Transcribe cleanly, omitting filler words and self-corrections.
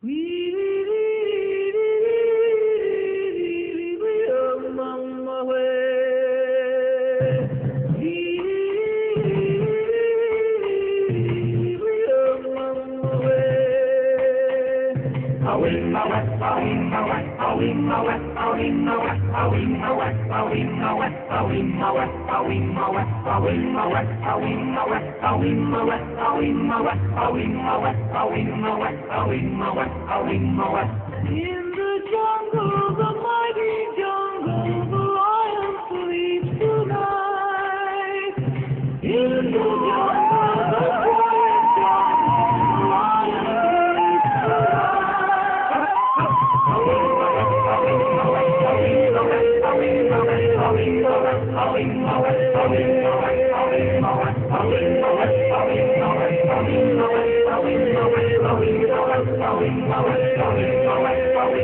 In the jungle, the mighty jungle, the lion sleeps tonight. In the jungle, the quiet jungle, the lion sleeps tonight.